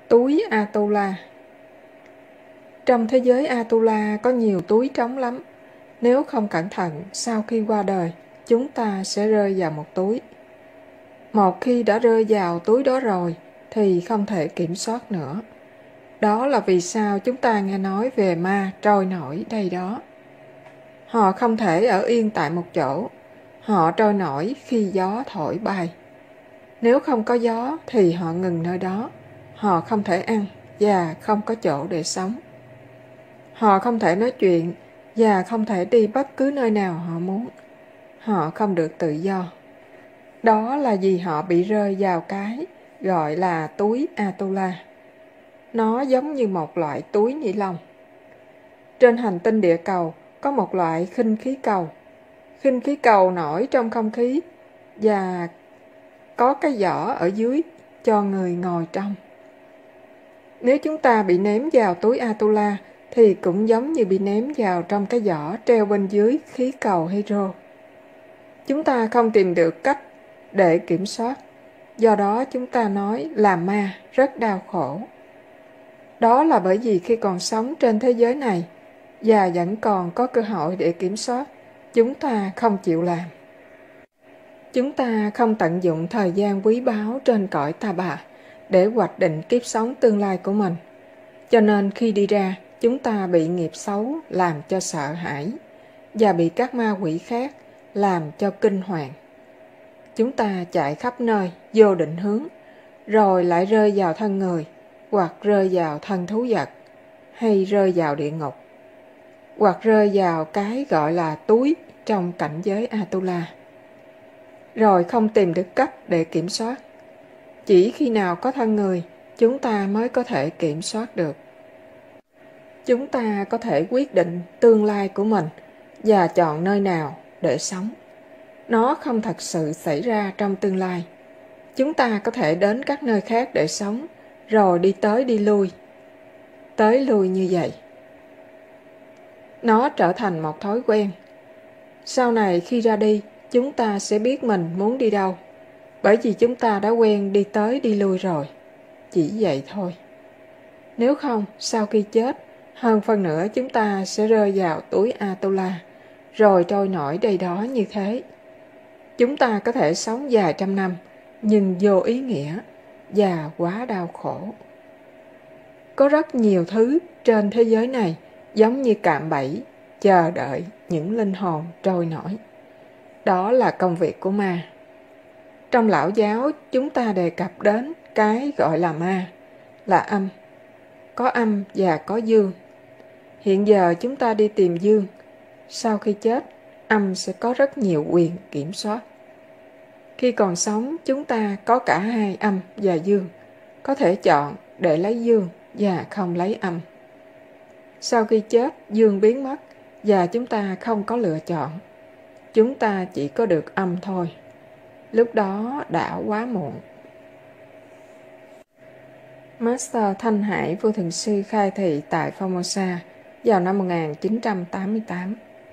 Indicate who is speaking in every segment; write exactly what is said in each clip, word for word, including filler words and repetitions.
Speaker 1: Túi Atula. Trong thế giới Atula có nhiều túi trống lắm. Nếu không cẩn thận, sau khi qua đời, chúng ta sẽ rơi vào một túi. Một khi đã rơi vào túi đó rồi, thì không thể kiểm soát nữa. Đó là vì sao chúng ta nghe nói về ma trôi nổi đây đó. Họ không thể ở yên tại một chỗ. Họ trôi nổi khi gió thổi bay. Nếu không có gió thì họ ngừng nơi đó. Họ không thể ăn và không có chỗ để sống. Họ không thể nói chuyện và không thể đi bất cứ nơi nào họ muốn. Họ không được tự do. Đó là vì họ bị rơi vào cái gọi là túi Atula. Nó giống như một loại túi ni lông. Trên hành tinh địa cầu có một loại khinh khí cầu. Khinh khí cầu nổi trong không khí và có cái vỏ ở dưới cho người ngồi trong. Nếu chúng ta bị ném vào túi Atula thì cũng giống như bị ném vào trong cái vỏ treo bên dưới khí cầu Hydro. Chúng ta không tìm được cách để kiểm soát. Do đó chúng ta nói là ma rất đau khổ. Đó là bởi vì khi còn sống trên thế giới này và vẫn còn có cơ hội để kiểm soát, chúng ta không chịu làm. Chúng ta không tận dụng thời gian quý báu trên cõi ta bà để hoạch định kiếp sống tương lai của mình. Cho nên khi đi ra, chúng ta bị nghiệp xấu làm cho sợ hãi và bị các ma quỷ khác làm cho kinh hoàng. Chúng ta chạy khắp nơi vô định hướng, rồi lại rơi vào thân người, hoặc rơi vào thân thú vật, hay rơi vào địa ngục, hoặc rơi vào cái gọi là túi trong cảnh giới Atula. Rồi không tìm được cách để kiểm soát. Chỉ khi nào có thân người, chúng ta mới có thể kiểm soát được. Chúng ta có thể quyết định tương lai của mình và chọn nơi nào để sống. Nó không thật sự xảy ra trong tương lai. Chúng ta có thể đến các nơi khác để sống, rồi đi tới đi lui. Tới lui như vậy. Nó trở thành một thói quen. Sau này khi ra đi, chúng ta sẽ biết mình muốn đi đâu. Bởi vì chúng ta đã quen đi tới đi lui rồi. Chỉ vậy thôi. Nếu không, sau khi chết, hơn phân nửa chúng ta sẽ rơi vào túi Atula, rồi trôi nổi đây đó như thế. Chúng ta có thể sống vài trăm năm, nhưng vô ý nghĩa và quá đau khổ. Có rất nhiều thứ trên thế giới này giống như cạm bẫy, chờ đợi những linh hồn trôi nổi. Đó là công việc của ma. Trong lão giáo, chúng ta đề cập đến cái gọi là ma, là âm. Có âm và có dương. Hiện giờ chúng ta đi tìm dương. Sau khi chết, âm sẽ có rất nhiều quyền kiểm soát. Khi còn sống, chúng ta có cả hai âm và dương. Có thể chọn để lấy dương và không lấy âm. Sau khi chết, dương biến mất và chúng ta không có lựa chọn. Chúng ta chỉ có được âm thôi. Lúc đó đã quá muộn. Master Thanh Hải Vô Thượng Sư khai thị tại Formosa vào năm một nghìn chín trăm tám mươi tám.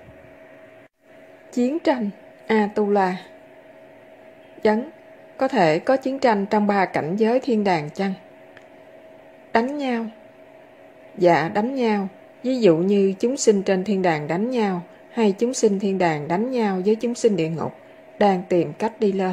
Speaker 1: Chiến tranh Atula. Chấn, có thể có chiến tranh trong ba cảnh giới thiên đàng chăng? Đánh nhau. Dạ, đánh nhau. Ví dụ như chúng sinh trên thiên đàng đánh nhau, hay chúng sinh thiên đàng đánh nhau với chúng sinh địa ngục, đang tìm cách đi lên.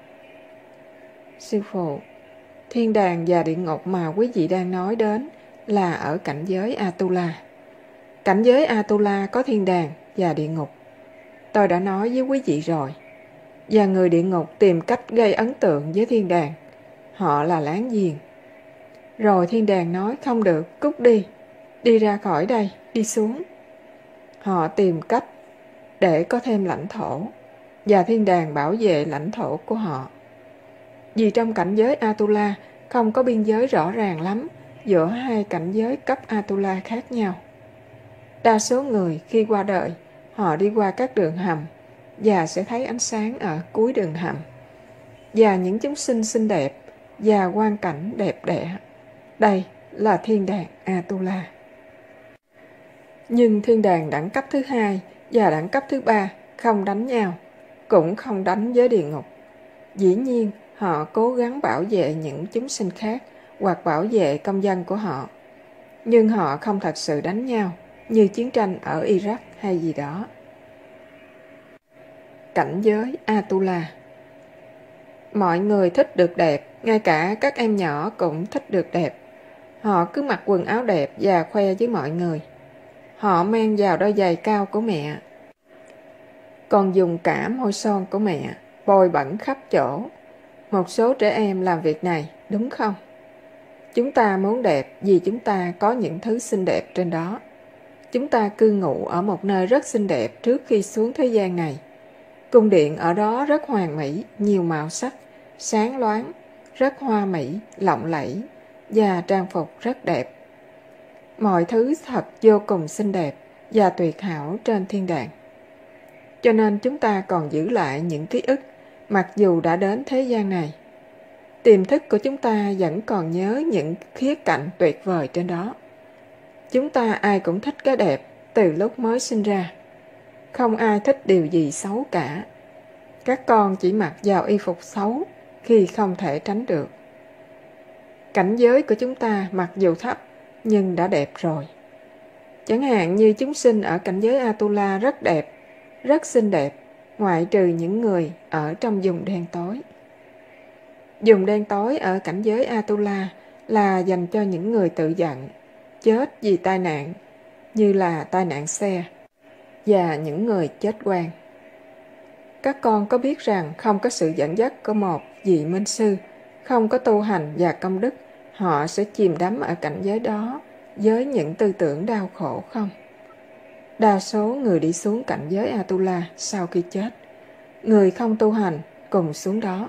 Speaker 1: Sư phụ, thiên đàng và địa ngục mà quý vị đang nói đến là ở cảnh giới Atula. Cảnh giới Atula có thiên đàng và địa ngục. Tôi đã nói với quý vị rồi. Và người địa ngục tìm cách gây ấn tượng với thiên đàng. Họ là láng giềng. Rồi thiên đàng nói không được, cút đi. Đi ra khỏi đây, đi xuống. Họ tìm cách để có thêm lãnh thổ. Và thiên đàng bảo vệ lãnh thổ của họ. Vì trong cảnh giới Atula không có biên giới rõ ràng lắm giữa hai cảnh giới cấp Atula khác nhau. Đa số người khi qua đời, họ đi qua các đường hầm và sẽ thấy ánh sáng ở cuối đường hầm. Và những chúng sinh xinh đẹp và quang cảnh đẹp đẽ. Đây là thiên đàng Atula. Nhưng thiên đàng đẳng cấp thứ hai và đẳng cấp thứ ba không đánh nhau, cũng không đánh với địa ngục. Dĩ nhiên, họ cố gắng bảo vệ những chúng sinh khác hoặc bảo vệ công dân của họ. Nhưng họ không thật sự đánh nhau như chiến tranh ở Iraq hay gì đó. Cảnh giới Atula. Mọi người thích được đẹp, ngay cả các em nhỏ cũng thích được đẹp. Họ cứ mặc quần áo đẹp và khoe với mọi người. Họ mang vào đôi giày cao của mẹ, còn dùng cả môi son của mẹ, bôi bẩn khắp chỗ. Một số trẻ em làm việc này, đúng không? Chúng ta muốn đẹp vì chúng ta có những thứ xinh đẹp trên đó. Chúng ta cư ngụ ở một nơi rất xinh đẹp trước khi xuống thế gian này. Cung điện ở đó rất hoàn mỹ, nhiều màu sắc, sáng loáng, rất hoa mỹ, lộng lẫy và trang phục rất đẹp. Mọi thứ thật vô cùng xinh đẹp và tuyệt hảo trên thiên đàng. Cho nên chúng ta còn giữ lại những ký ức mặc dù đã đến thế gian này. Tiềm thức của chúng ta vẫn còn nhớ những khía cạnh tuyệt vời trên đó. Chúng ta ai cũng thích cái đẹp từ lúc mới sinh ra. Không ai thích điều gì xấu cả. Các con chỉ mặc vào y phục xấu khi không thể tránh được. Cảnh giới của chúng ta mặc dù thấp nhưng đã đẹp rồi. Chẳng hạn như chúng sinh ở cảnh giới Atula rất đẹp, rất xinh đẹp, ngoại trừ những người ở trong vùng đen tối. Vùng đen tối ở cảnh giới Atula là dành cho những người tự giận, chết vì tai nạn, như là tai nạn xe, và những người chết oan. Các con có biết rằng không có sự dẫn dắt của một vị minh sư, không có tu hành và công đức, họ sẽ chìm đắm ở cảnh giới đó với những tư tưởng đau khổ không? Đa số người đi xuống cảnh giới Atula sau khi chết, người không tu hành cùng xuống đó.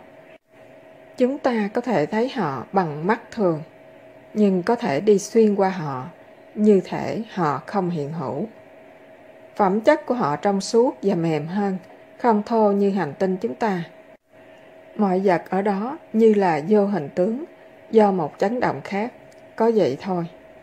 Speaker 1: Chúng ta có thể thấy họ bằng mắt thường, nhưng có thể đi xuyên qua họ, như thể họ không hiện hữu. Phẩm chất của họ trong suốt và mềm hơn, không thô như hành tinh chúng ta. Mọi vật ở đó như là vô hình tướng, do một chấn động khác, có vậy thôi.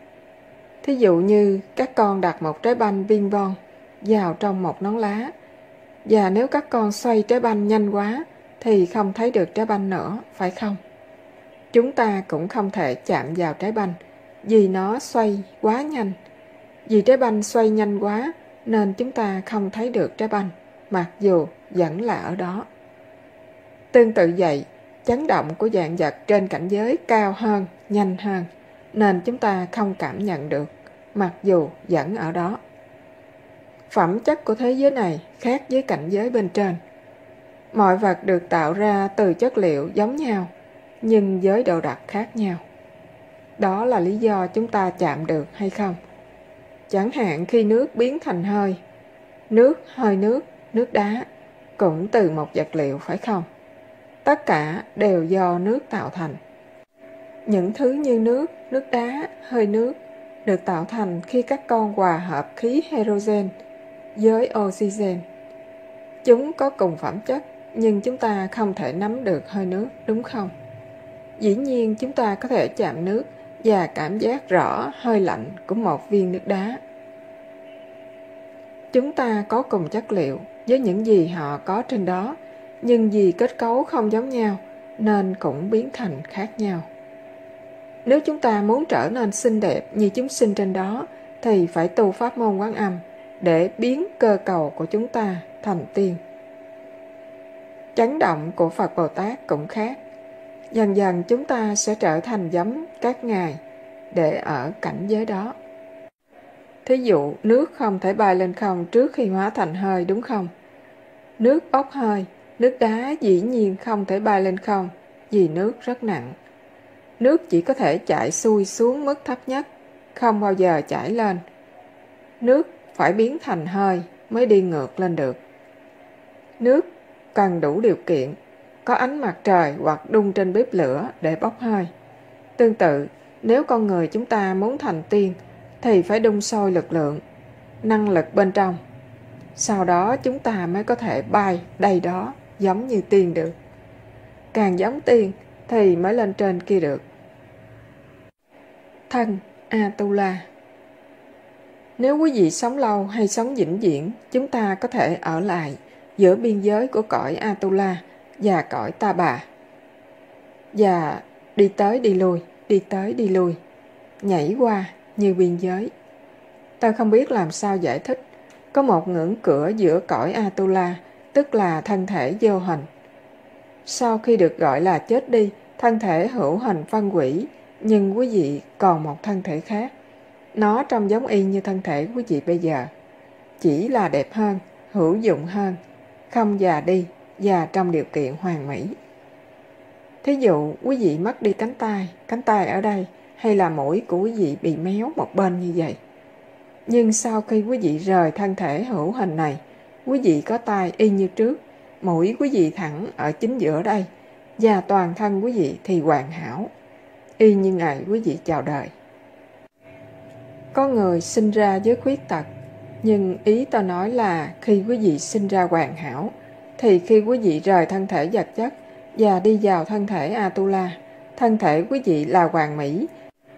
Speaker 1: Thí dụ như các con đặt một trái banh ping pong vào trong một nón lá, và nếu các con xoay trái banh nhanh quá thì không thấy được trái banh nữa, phải không? Chúng ta cũng không thể chạm vào trái banh vì nó xoay quá nhanh. Vì trái banh xoay nhanh quá nên chúng ta không thấy được trái banh, mặc dù vẫn là ở đó. Tương tự vậy, chấn động của vạn vật trên cảnh giới cao hơn, nhanh hơn, nên chúng ta không cảm nhận được, mặc dù vẫn ở đó. Phẩm chất của thế giới này khác với cảnh giới bên trên. Mọi vật được tạo ra từ chất liệu giống nhau, nhưng với độ đặc khác nhau. Đó là lý do chúng ta chạm được hay không. Chẳng hạn khi nước biến thành hơi, nước, hơi nước, nước đá cũng từ một vật liệu, phải không? Tất cả đều do nước tạo thành. Những thứ như nước, nước đá, hơi nước được tạo thành khi các con hòa hợp khí hydrogen với oxygen. Chúng có cùng phẩm chất, nhưng chúng ta không thể nắm được hơi nước, đúng không? Dĩ nhiên chúng ta có thể chạm nước và cảm giác rõ hơi lạnh của một viên nước đá. Chúng ta có cùng chất liệu với những gì họ có trên đó, nhưng vì kết cấu không giống nhau nên cũng biến thành khác nhau. Nếu chúng ta muốn trở nên xinh đẹp như chúng sinh trên đó thì phải tu pháp môn Quán Âm để biến cơ cầu của chúng ta thành tiên. Chấn động của Phật Bồ Tát cũng khác. Dần dần chúng ta sẽ trở thành giống các ngài để ở cảnh giới đó. Thí dụ nước không thể bay lên không trước khi hóa thành hơi, đúng không? Nước bốc hơi, nước đá dĩ nhiên không thể bay lên không vì nước rất nặng. Nước chỉ có thể chảy xuôi xuống mức thấp nhất, không bao giờ chảy lên. Nước phải biến thành hơi mới đi ngược lên được. Nước cần đủ điều kiện, có ánh mặt trời hoặc đun trên bếp lửa để bốc hơi. Tương tự, nếu con người chúng ta muốn thành tiên thì phải đun sôi lực lượng, năng lực bên trong. Sau đó chúng ta mới có thể bay đây đó giống như tiên được. Càng giống tiên thì mới lên trên kia được. Thân Atula. Nếu quý vị sống lâu hay sống vĩnh viễn, chúng ta có thể ở lại giữa biên giới của cõi Atula và cõi Ta Bà, và đi tới đi lui, đi tới đi lui, nhảy qua như biên giới. Tôi không biết làm sao giải thích. Có một ngưỡng cửa giữa cõi Atula, tức là thân thể vô hình. Sau khi được gọi là chết đi, thân thể hữu hình phân hủy, nhưng quý vị còn một thân thể khác. Nó trông giống y như thân thể quý vị bây giờ, chỉ là đẹp hơn, hữu dụng hơn, không già đi và trong điều kiện hoàn mỹ. Thí dụ quý vị mất đi cánh tay, cánh tay ở đây, hay là mũi của quý vị bị méo một bên như vậy. Nhưng sau khi quý vị rời thân thể hữu hình này, quý vị có tay y như trước, mũi quý vị thẳng ở chính giữa đây, và toàn thân quý vị thì hoàn hảo, y như ngày quý vị chào đời. Có người sinh ra với khuyết tật, nhưng ý tôi nói là khi quý vị sinh ra hoàn hảo, thì khi quý vị rời thân thể vật chất và đi vào thân thể Atula, thân thể quý vị là hoàn mỹ,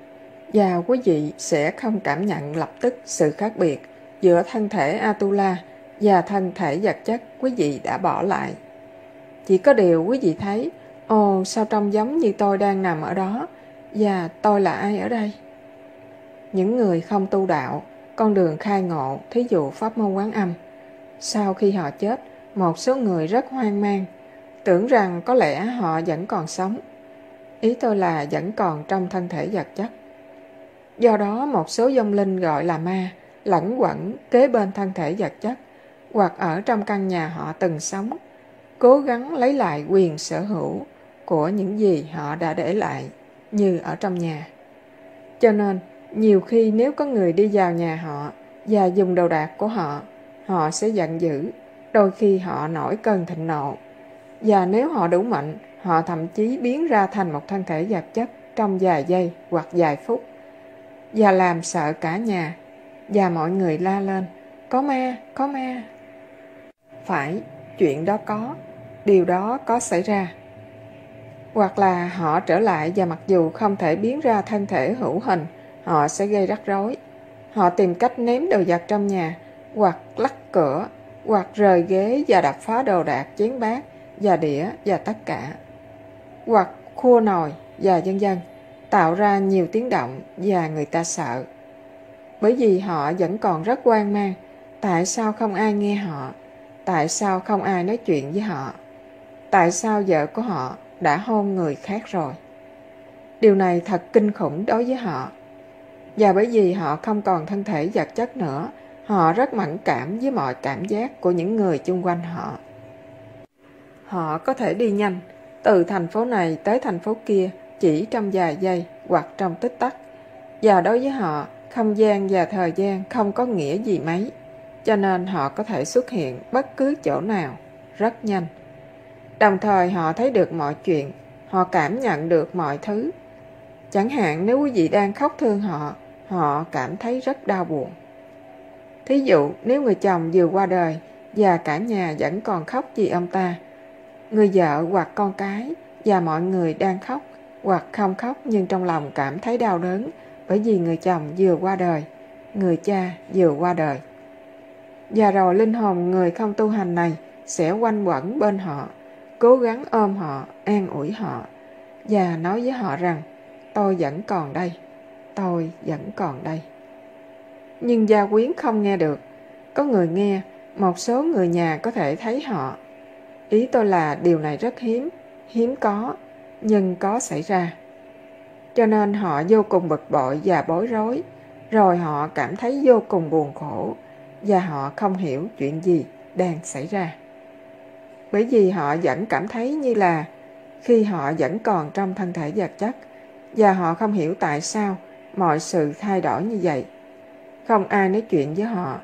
Speaker 1: và quý vị sẽ không cảm nhận lập tức sự khác biệt giữa thân thể Atula và thân thể vật chất quý vị đã bỏ lại. Chỉ có điều quý vị thấy, ồ sao trông giống như tôi đang nằm ở đó, và tôi là ai ở đây? Những người không tu đạo, con đường khai ngộ, thí dụ pháp môn Quán Âm, sau khi họ chết, một số người rất hoang mang, tưởng rằng có lẽ họ vẫn còn sống. Ý tôi là vẫn còn trong thân thể vật chất. Do đó một số vong linh gọi là ma lẫn quẩn kế bên thân thể vật chất, hoặc ở trong căn nhà họ từng sống, cố gắng lấy lại quyền sở hữu của những gì họ đã để lại như ở trong nhà. Cho nên nhiều khi nếu có người đi vào nhà họ và dùng đồ đạc của họ, họ sẽ giận dữ, đôi khi họ nổi cơn thịnh nộ, và nếu họ đủ mạnh, họ thậm chí biến ra thành một thân thể vật chất trong vài giây hoặc vài phút, và làm sợ cả nhà, và mọi người la lên, có ma, có ma. Phải, chuyện đó có, điều đó có xảy ra. Hoặc là họ trở lại và mặc dù không thể biến ra thân thể hữu hình, họ sẽ gây rắc rối. Họ tìm cách ném đồ vật trong nhà, hoặc lắc cửa, hoặc rời ghế và đập phá đồ đạc, chén bát và đĩa và tất cả, hoặc khua nồi và vân vân, tạo ra nhiều tiếng động và người ta sợ. Bởi vì họ vẫn còn rất hoang mang, tại sao không ai nghe họ, tại sao không ai nói chuyện với họ, tại sao vợ của họ đã hôn người khác rồi. Điều này thật kinh khủng đối với họ. Và bởi vì họ không còn thân thể vật chất nữa, họ rất mẫn cảm với mọi cảm giác của những người chung quanh họ. Họ có thể đi nhanh, từ thành phố này tới thành phố kia chỉ trong vài giây hoặc trong tích tắc. Và đối với họ, không gian và thời gian không có nghĩa gì mấy, cho nên họ có thể xuất hiện bất cứ chỗ nào, rất nhanh. Đồng thời họ thấy được mọi chuyện, họ cảm nhận được mọi thứ. Chẳng hạn nếu quý vị đang khóc thương họ, họ cảm thấy rất đau buồn. Thí dụ nếu người chồng vừa qua đời và cả nhà vẫn còn khóc vì ông ta, người vợ hoặc con cái và mọi người đang khóc hoặc không khóc nhưng trong lòng cảm thấy đau đớn bởi vì người chồng vừa qua đời, người cha vừa qua đời. Và rồi linh hồn người không tu hành này sẽ quanh quẩn bên họ, cố gắng ôm họ, an ủi họ và nói với họ rằng tôi vẫn còn đây, tôi vẫn còn đây. Nhưng gia quyến không nghe được. Có người nghe, một số người nhà có thể thấy họ. Ý tôi là điều này rất hiếm, hiếm có, nhưng có xảy ra. Cho nên họ vô cùng bực bội và bối rối, rồi họ cảm thấy vô cùng buồn khổ, và họ không hiểu chuyện gì đang xảy ra. Bởi vì họ vẫn cảm thấy như là khi họ vẫn còn trong thân thể vật chất, và họ không hiểu tại sao mọi sự thay đổi như vậy. Không ai nói chuyện với họ,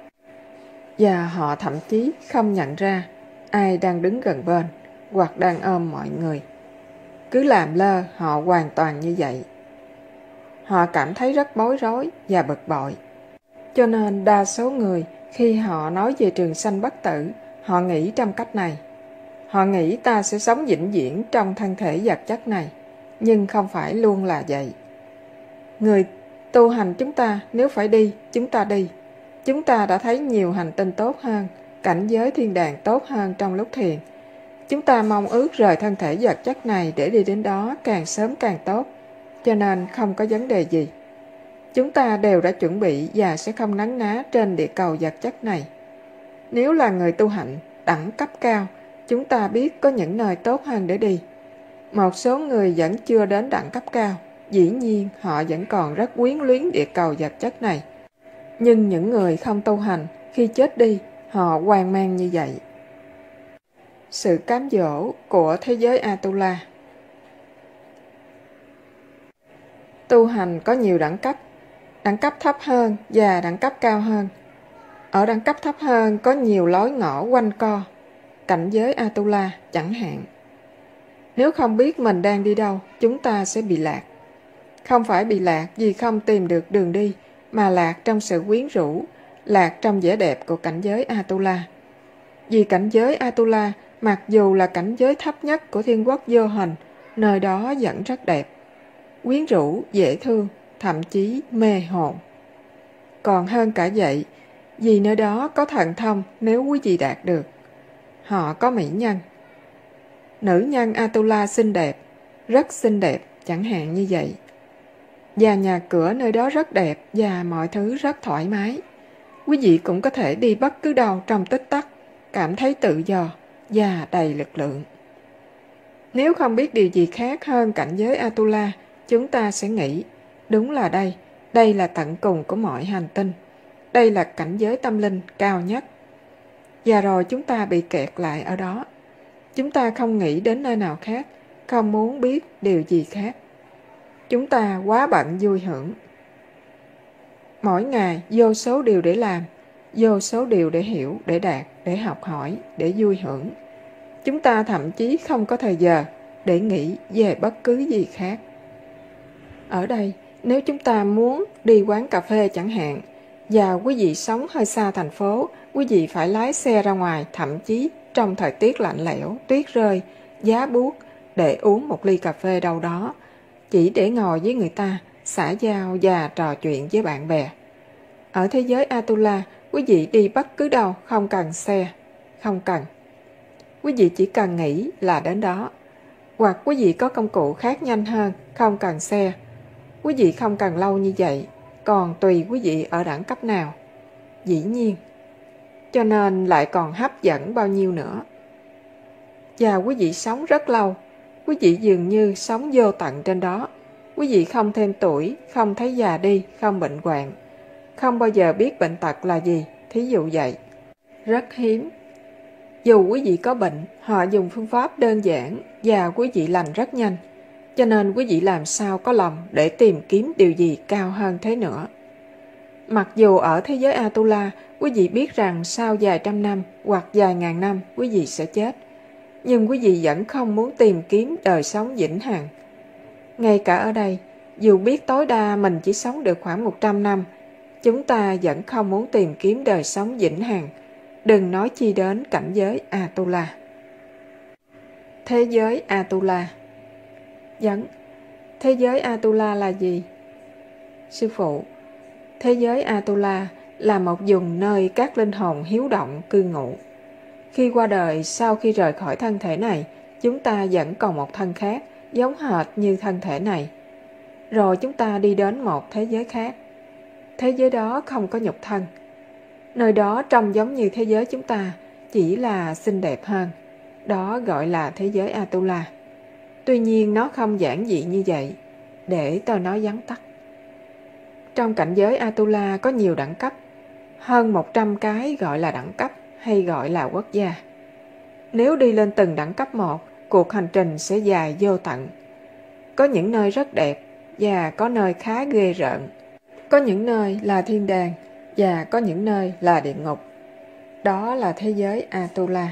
Speaker 1: và họ thậm chí không nhận ra ai đang đứng gần bên hoặc đang ôm mọi người. Cứ làm lơ họ hoàn toàn như vậy. Họ cảm thấy rất bối rối và bực bội. Cho nên đa số người khi họ nói về trường sanh bất tử, họ nghĩ trong cách này. Họ nghĩ ta sẽ sống vĩnh viễn trong thân thể vật chất này, nhưng không phải luôn là vậy. Người tu hành chúng ta nếu phải đi, chúng ta đi. Chúng ta đã thấy nhiều hành tinh tốt hơn, cảnh giới thiên đàng tốt hơn trong lúc thiền. Chúng ta mong ước rời thân thể vật chất này để đi đến đó càng sớm càng tốt. cho nên không có vấn đề gì. Chúng ta đều đã chuẩn bị và sẽ không nấn ná trên địa cầu vật chất này. Nếu là người tu hạnh, đẳng cấp cao, chúng ta biết có những nơi tốt hơn để đi. Một số người vẫn chưa đến đẳng cấp cao, dĩ nhiên họ vẫn còn rất quyến luyến địa cầu vật chất này. Nhưng những người không tu hành, khi chết đi, họ hoang mang như vậy. Sự cám dỗ của thế giới Atula. Tu hành có nhiều đẳng cấp, đẳng cấp thấp hơn và đẳng cấp cao hơn. Ở đẳng cấp thấp hơn có nhiều lối ngõ quanh co, cảnh giới Atula chẳng hạn. Nếu không biết mình đang đi đâu, chúng ta sẽ bị lạc. Không phải bị lạc vì không tìm được đường đi, mà lạc trong sự quyến rũ, lạc trong vẻ đẹp của cảnh giới Atula. Vì cảnh giới Atula, mặc dù là cảnh giới thấp nhất của thiên quốc vô hình, nơi đó vẫn rất đẹp, quyến rũ, dễ thương, thậm chí mê hồn. Còn hơn cả vậy, vì nơi đó có thần thông nếu quý vị đạt được. Họ có mỹ nhân. Nữ nhân Atula xinh đẹp, rất xinh đẹp, chẳng hạn như vậy. Và nhà cửa nơi đó rất đẹp và mọi thứ rất thoải mái. Quý vị cũng có thể đi bất cứ đâu trong tích tắc, cảm thấy tự do và đầy lực lượng. Nếu không biết điều gì khác hơn cảnh giới Atula, chúng ta sẽ nghĩ, đúng là đây, đây là tận cùng của mọi hành tinh. Đây là cảnh giới tâm linh cao nhất. Và rồi chúng ta bị kẹt lại ở đó. Chúng ta không nghĩ đến nơi nào khác, không muốn biết điều gì khác. Chúng ta quá bận vui hưởng. Mỗi ngày vô số điều để làm, vô số điều để hiểu, để đạt, để học hỏi, để vui hưởng. Chúng ta thậm chí không có thời giờ để nghĩ về bất cứ gì khác. Ở đây, nếu chúng ta muốn đi quán cà phê chẳng hạn, và quý vị sống hơi xa thành phố, quý vị phải lái xe ra ngoài, thậm chí trong thời tiết lạnh lẽo, tuyết rơi, giá buốt, để uống một ly cà phê đâu đó, chỉ để ngồi với người ta, xã giao và trò chuyện với bạn bè. Ở thế giới Atula, quý vị đi bất cứ đâu, không cần xe, không cần. Quý vị chỉ cần nghĩ là đến đó. Hoặc quý vị có công cụ khác nhanh hơn, không cần xe. Quý vị không cần lâu như vậy, còn tùy quý vị ở đẳng cấp nào. Dĩ nhiên. Cho nên lại còn hấp dẫn bao nhiêu nữa. Và quý vị sống rất lâu. Quý vị dường như sống vô tận trên đó. Quý vị không thêm tuổi, không thấy già đi, không bệnh hoạn. Không bao giờ biết bệnh tật là gì, thí dụ vậy. Rất hiếm. Dù quý vị có bệnh, họ dùng phương pháp đơn giản và quý vị lành rất nhanh. Cho nên quý vị làm sao có lòng để tìm kiếm điều gì cao hơn thế nữa. Mặc dù ở thế giới Atula, quý vị biết rằng sau vài trăm năm hoặc vài ngàn năm quý vị sẽ chết. Nhưng quý vị vẫn không muốn tìm kiếm đời sống vĩnh hằng. Ngay cả ở đây, dù biết tối đa mình chỉ sống được khoảng một trăm năm, chúng ta vẫn không muốn tìm kiếm đời sống vĩnh hằng. Đừng nói chi đến cảnh giới Atula. Thế giới Atula. Dẫn. Thế giới Atula là gì? Sư phụ, thế giới Atula là một vùng nơi các linh hồn hiếu động cư ngụ. Khi qua đời, sau khi rời khỏi thân thể này, chúng ta vẫn còn một thân khác, giống hệt như thân thể này. Rồi chúng ta đi đến một thế giới khác. Thế giới đó không có nhục thân. Nơi đó trông giống như thế giới chúng ta, chỉ là xinh đẹp hơn. Đó gọi là thế giới Atula. Tuy nhiên nó không giản dị như vậy. Để tôi nói vắn tắt. Trong cảnh giới Atula có nhiều đẳng cấp. Hơn một trăm cái gọi là đẳng cấp hay gọi là quốc gia. Nếu đi lên từng đẳng cấp một, cuộc hành trình sẽ dài vô tận. Có những nơi rất đẹp và có nơi khá ghê rợn. Có những nơi là thiên đàng và có những nơi là địa ngục. Đó là thế giới Atula.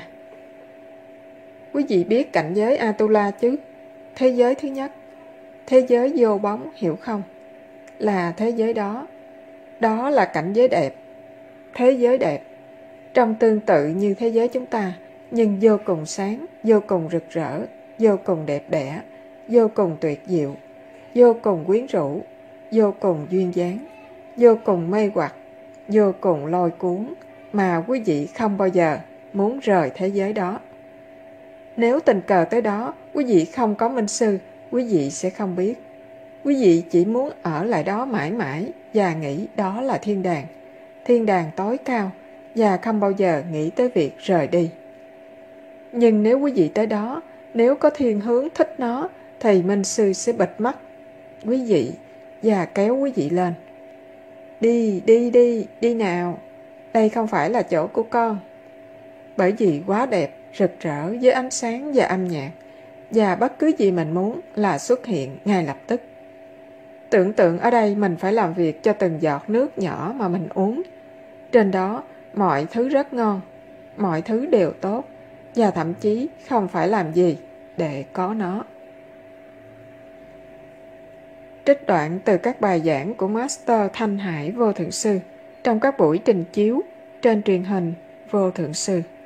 Speaker 1: Quý vị biết cảnh giới Atula chứ? Thế giới thứ nhất, thế giới vô bóng, hiểu không? Là thế giới đó. Đó là cảnh giới đẹp. Thế giới đẹp. Trông tương tự như thế giới chúng ta, nhưng vô cùng sáng, vô cùng rực rỡ, vô cùng đẹp đẽ, vô cùng tuyệt diệu, vô cùng quyến rũ, vô cùng duyên dáng, vô cùng mê hoặc, vô cùng lôi cuốn, mà quý vị không bao giờ muốn rời thế giới đó. Nếu tình cờ tới đó, quý vị không có minh sư, quý vị sẽ không biết. Quý vị chỉ muốn ở lại đó mãi mãi và nghĩ đó là thiên đàng, thiên đàng tối cao, và không bao giờ nghĩ tới việc rời đi. Nhưng nếu quý vị tới đó, nếu có thiên hướng thích nó, thì Minh Sư sẽ bịt mắt quý vị và kéo quý vị lên. Đi, đi, đi, đi nào. Đây không phải là chỗ của con. Bởi vì quá đẹp, rực rỡ với ánh sáng và âm nhạc, và bất cứ gì mình muốn là xuất hiện ngay lập tức. Tưởng tượng ở đây mình phải làm việc cho từng giọt nước nhỏ mà mình uống. Trên đó, mọi thứ rất ngon, mọi thứ đều tốt, và thậm chí không phải làm gì để có nó. Trích đoạn từ các bài giảng của Master Thanh Hải Vô Thượng Sư trong các buổi trình chiếu trên truyền hình Vô Thượng Sư.